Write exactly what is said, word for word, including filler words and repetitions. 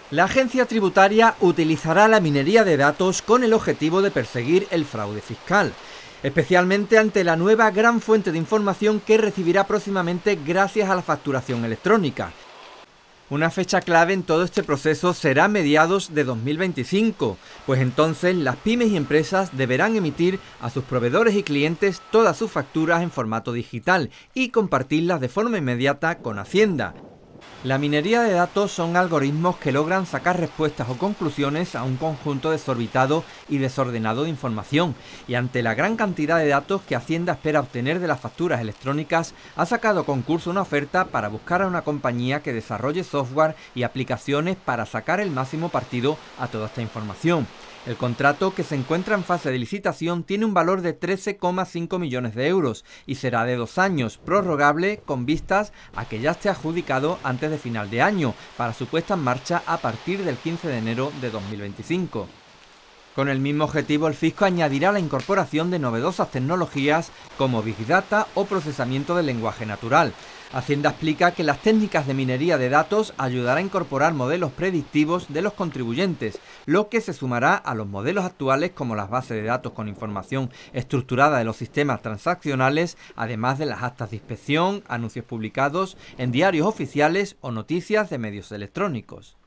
La agencia tributaria utilizará la minería de datos con el objetivo de perseguir el fraude fiscal, especialmente ante la nueva gran fuente de información que recibirá próximamente gracias a la facturación electrónica. Una fecha clave en todo este proceso será mediados de dos mil veinticinco, pues entonces las pymes y empresas deberán emitir a sus proveedores y clientes todas sus facturas en formato digital y compartirlas de forma inmediata con Hacienda. La minería de datos son algoritmos que logran sacar respuestas o conclusiones a un conjunto desorbitado y desordenado de información, y ante la gran cantidad de datos que Hacienda espera obtener de las facturas electrónicas, ha sacado a concurso una oferta para buscar a una compañía que desarrolle software y aplicaciones para sacar el máximo partido a toda esta información. El contrato, que se encuentra en fase de licitación, tiene un valor de trece coma cinco millones de euros y será de dos años, prorrogable con vistas a que ya esté adjudicado antes de final de año, para su puesta en marcha a partir del quince de enero de dos mil veinticinco. Con el mismo objetivo, el fisco añadirá la incorporación de novedosas tecnologías como Big Data o procesamiento del lenguaje natural. Hacienda explica que las técnicas de minería de datos ayudará a incorporar modelos predictivos de los contribuyentes, lo que se sumará a los modelos actuales como las bases de datos con información estructurada de los sistemas transaccionales, además de las actas de inspección, anuncios publicados en diarios oficiales o noticias de medios electrónicos.